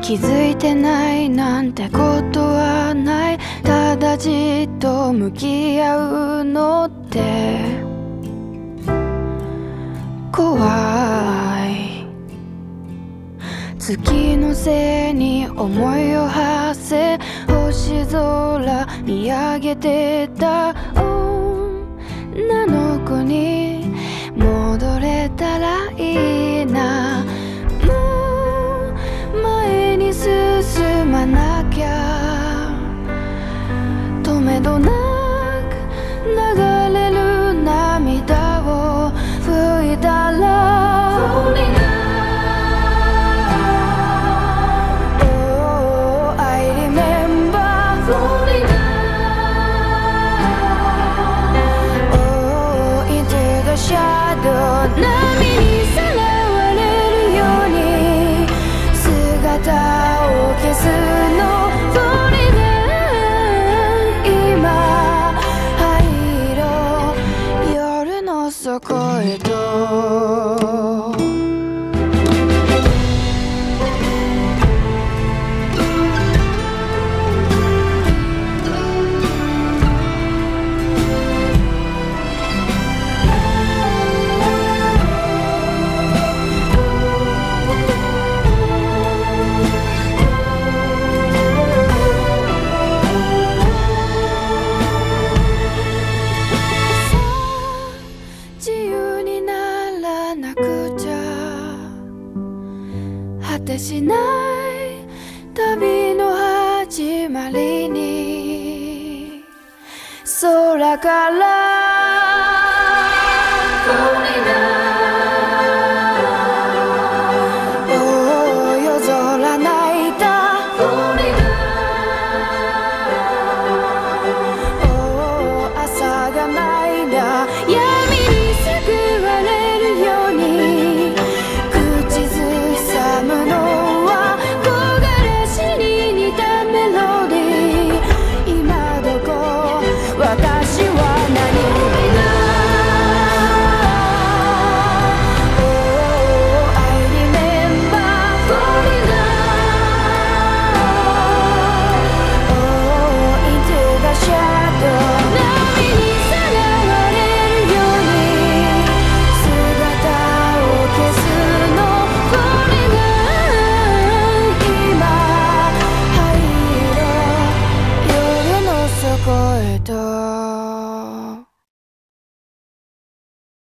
気づいてないなんてことはない。ただじっと向き合うのって怖い。月のせいに思いを馳せ、星空見上げてた女の子に戻れたらいいな。もう前に進まなきゃ、止めどなく流れる涙を拭いたら波にさらわれるように姿を消すの。鳥が今灰色夜の底へと。果てしない旅の始まりに空から夜空泣いた朝が泣いた。闇に救われるように口ずさむのは木枯らしに似たメロディー。今どこ私は何越えた